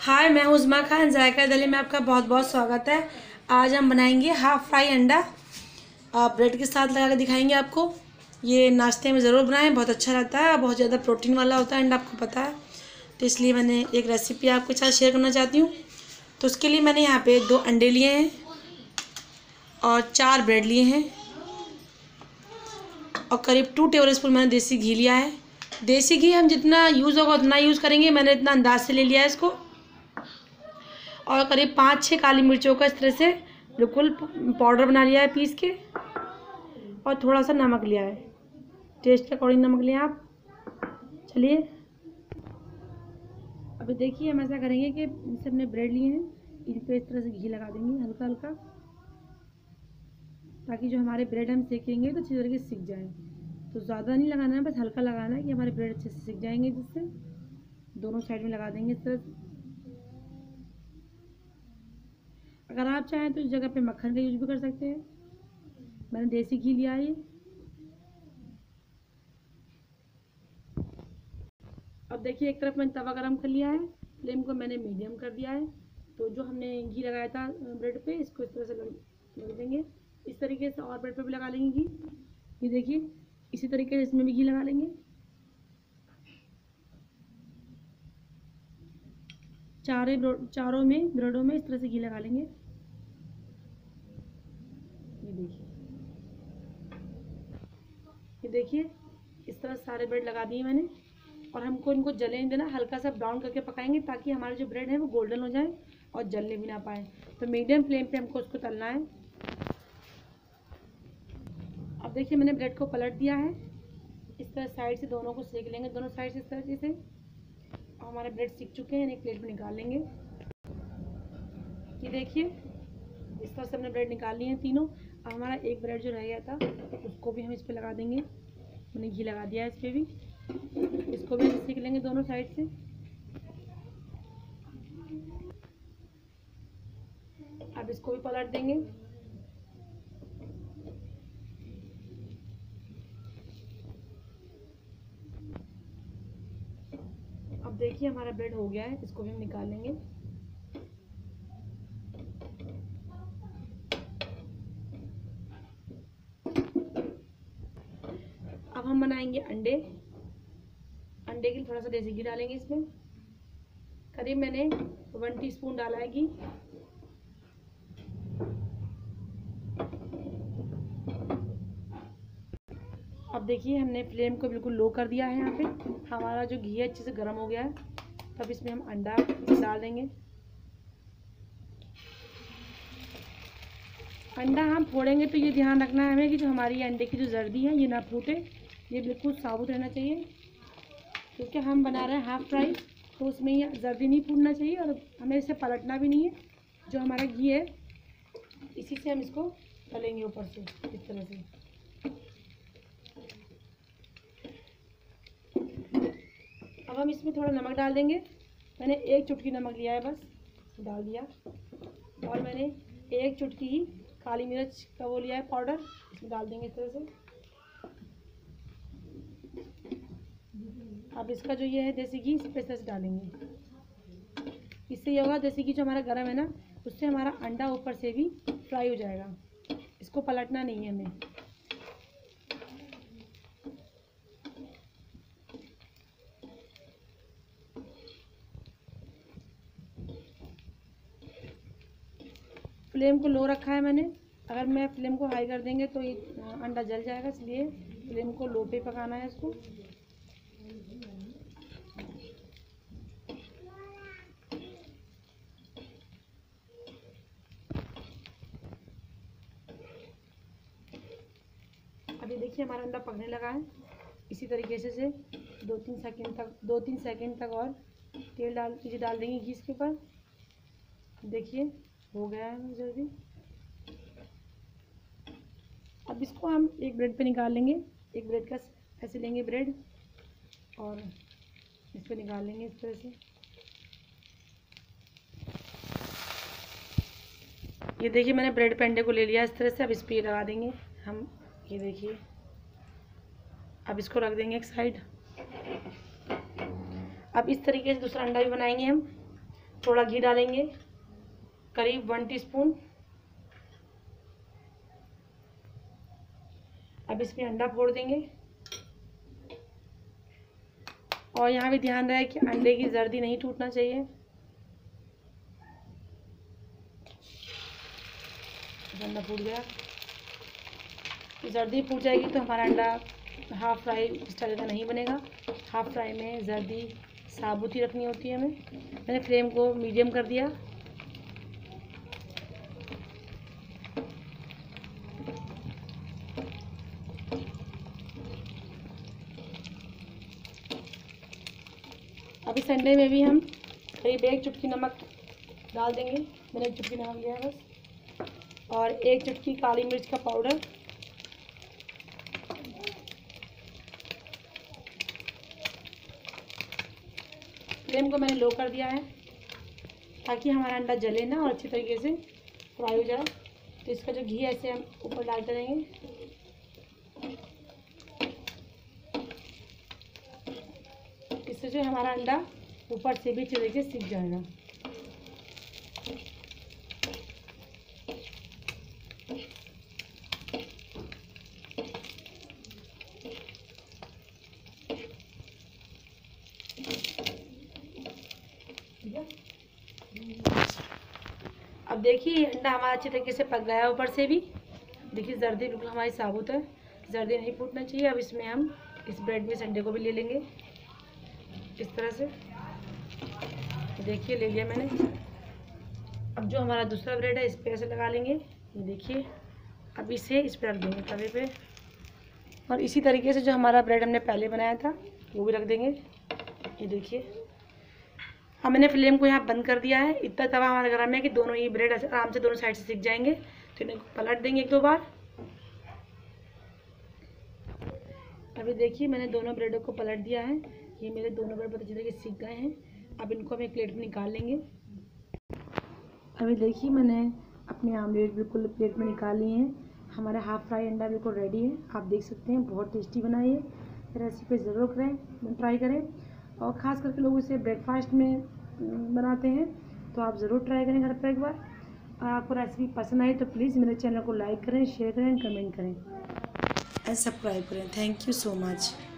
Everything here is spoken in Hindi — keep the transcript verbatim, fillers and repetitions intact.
हाय, मैं हूँ उज़मा खान। जायका दली में आपका बहुत बहुत स्वागत है। आज हम बनाएंगे हाफ़ फ्राई अंडा। आप ब्रेड के साथ लगा के दिखाएंगे आपको। ये नाश्ते में ज़रूर बनाएं, बहुत अच्छा रहता है। बहुत ज़्यादा प्रोटीन वाला होता है अंडा, आपको पता है, तो इसलिए मैंने एक रेसिपी आपके साथ शेयर करना चाहती हूँ। तो उसके लिए मैंने यहाँ पे दो अंडे लिए हैं और चार ब्रेड लिए हैं और करीब टू टेबल स्पून मैंने देसी घी लिया है। देसी घी हम जितना यूज़ होगा उतना यूज़ करेंगे, मैंने इतना अंदाज से ले लिया है इसको। और करीब पाँच छः काली मिर्चों का इस तरह से बिल्कुल पाउडर बना लिया है पीस के। और थोड़ा सा नमक लिया है, टेस्ट के अकॉर्डिंग नमक लिया आप। चलिए अभी देखिए, हम ऐसा करेंगे कि जैसे हमने ब्रेड लिए हैं, इन पर इस तरह से घी लगा देंगे हल्का हल्का, ताकि जो हमारे ब्रेड हम सेकेंगे तो अच्छी तरीके से सीख जाए। तो ज़्यादा नहीं लगाना है, बस हल्का लगाना है कि हमारे ब्रेड अच्छे से सीख जाएंगे। जिससे दोनों साइड में लगा देंगे इस तरह से। अगर आप चाहें तो इस जगह पे मक्खन का यूज भी कर सकते हैं। मैंने देसी घी लिया है। अब देखिए, एक तरफ मैंने तवा गरम कर लिया है, फ्लेम को मैंने मीडियम कर दिया है। तो जो हमने घी लगाया था ब्रेड पे, इसको इस तरह से लग देंगे। इस तरीके से और ब्रेड पे भी लगा लेंगे घी। ये देखिए, इसी तरीके से इसमें भी घी लगा लेंगे। चारों चारों में ब्रेडों में इस तरह से घी लगा लेंगे। ये देखिए, ये देखिए, इस तरह सारे ब्रेड लगा दिए मैंने। और हमको इनको जलने नहीं देना, हल्का सा ब्राउन करके पकाएंगे ताकि हमारे जो ब्रेड है वो गोल्डन हो जाए और जलने भी ना पाए। तो मीडियम फ्लेम पे हमको उसको तलना है। अब देखिए, मैंने ब्रेड को पलट दिया है। इस तरह साइड से दोनों को सेक लेंगे, दोनों साइड से इस तरह से। हमारे ब्रेड सीख चुके हैं, एक प्लेट में निकाल लेंगे। ये देखिए, इस तरह से हमने ब्रेड निकाल लिए हैं तीनों। अब हमारा एक ब्रेड जो रह गया था उसको भी हम इस पर लगा देंगे। मैंने घी लगा दिया है इस पर भी। इसको भी हम सीख लेंगे दोनों साइड से। अब इसको भी पलट देंगे। अब देखिए, हमारा ब्रेड हो गया है, इसको भी हम निकाल लेंगे। अब हम बनाएंगे अंडे। अंडे के लिए थोड़ा सा देसी घी डालेंगे इसमें। करीब मैंने वन टीस्पून डाला है घी। अब देखिए, हमने फ्लेम को बिल्कुल लो कर दिया है। यहाँ पे हमारा जो घी है अच्छे से गर्म हो गया है। तब इसमें हम अंडा डाल देंगे। अंडा हम फोड़ेंगे तो ये ध्यान रखना है हमें कि जो हमारी अंडे की जो जर्दी है ये ना फूटे, ये बिल्कुल साबुत रहना चाहिए। क्योंकि हम बना रहे हैं हाफ फ्राई, तो उसमें ये जर्दी नहीं फूटना चाहिए और हमें इसे पलटना भी नहीं है। जो हमारा घी है इसी से हम इसको तलेंगे ऊपर से इस तरह से। अब हम इसमें थोड़ा नमक डाल देंगे। मैंने एक चुटकी नमक लिया है, बस डाल दिया। और मैंने एक चुटकी ही काली मिर्च का वो लिया है पाउडर, इसमें डाल देंगे इस तरह से। अब इसका जो ये है देसी घी, इस पर इस तरह से डालेंगे। इससे ये होगा, देसी घी जो हमारा गर्म है ना, उससे हमारा अंडा ऊपर से भी फ्राई हो जाएगा। इसको पलटना नहीं है हमें। फ्लेम को लो रखा है मैंने। अगर मैं फ्लेम को हाई कर देंगे तो ये अंडा जल जाएगा, इसलिए फ्लेम को लो पे पकाना है इसको। अभी देखिए, हमारा अंडा पकने लगा है। इसी तरीके से से दो तीन सेकंड तक दो तीन सेकंड तक और तेल डाल चीज़ें डाल देंगे घी के ऊपर। देखिए, हो गया है जल्दी। अब इसको हम एक ब्रेड पे निकाल लेंगे। एक ब्रेड का ऐसे लेंगे ब्रेड और इस पर निकाल लेंगे इस तरह से। ये देखिए, मैंने ब्रेड पे अंडे को ले लिया इस तरह से। अब इस पर लगा देंगे हम। ये देखिए, अब इसको रख देंगे एक साइड। अब इस तरीके से दूसरा अंडा भी बनाएंगे हम। थोड़ा घी डालेंगे, करीब वन टीस्पून। अब इसमें अंडा फोड़ देंगे और यहाँ भी ध्यान रहे कि अंडे की जर्दी नहीं टूटना चाहिए। अंडा फूट गया, जर्दी फूट जाएगी तो हमारा अंडा हाफ फ्राई स्टाइल का नहीं बनेगा। हाफ फ्राई में जर्दी साबुत ही रखनी होती है हमें। मैंने फ्लेम को मीडियम कर दिया। अब इस अंडे में भी हम करीब एक चुटकी नमक डाल देंगे। मैंने एक चुटकी नमक लिया है बस, और एक चुटकी काली मिर्च का पाउडर। फ्लेम को मैंने लो कर दिया है ताकि हमारा अंडा जले ना और अच्छी तरीके से फ्राई हो जाए। तो इसका जो घी है ऐसे हम ऊपर डालते रहेंगे। इससे जो हमारा अंडा ऊपर से भी अच्छी तरीके से सीख जाएगा। अब देखिए अंडा हमारा अच्छी तरीके से पक गया है ऊपर से भी। देखिए जर्दी बिल्कुल हमारी साबुत है, जर्दी नहीं फूटना चाहिए। अब इसमें हम इस ब्रेड में इस अंडे को भी ले लेंगे इस तरह से। देखिए ले लिया मैंने। अब जो हमारा दूसरा ब्रेड है इस पर ऐसे लगा लेंगे, ये देखिए। अब इसे इस पर रख देंगे तवे पे, और इसी तरीके से जो हमारा ब्रेड हमने पहले बनाया था वो भी रख देंगे। ये देखिए अब मैंने फ्लेम को यहाँ बंद कर दिया है। इतना तवा हमारा गर्म है कि दोनों ही ब्रेड आराम से दोनों साइड से सिक जाएंगे। तो इन्हें पलट देंगे एक दो बार। अभी देखिए मैंने दोनों ब्रेडों को पलट दिया है। ये मेरे दोनों ब्रेड बहुत अच्छी तरीके से सीख गए हैं। अब इनको हम एक प्लेट में निकाल लेंगे। अभी देखिए मैंने अपने आमलेट बिल्कुल प्लेट में निकाल लिए हैं। हमारा हाफ फ्राई अंडा बिल्कुल रेडी है। आप देख सकते हैं बहुत टेस्टी बना है। रेसिपी ज़रूर करें, ट्राई करें। और ख़ास करके लोग इसे ब्रेकफास्ट में बनाते हैं, तो आप ज़रूर ट्राई करें घर पर एक बार। और आपको रेसिपी पसंद आई तो प्लीज़ मेरे चैनल को लाइक करें, शेयर करें, कमेंट करें एंड सब्सक्राइब करें। Thank you so much.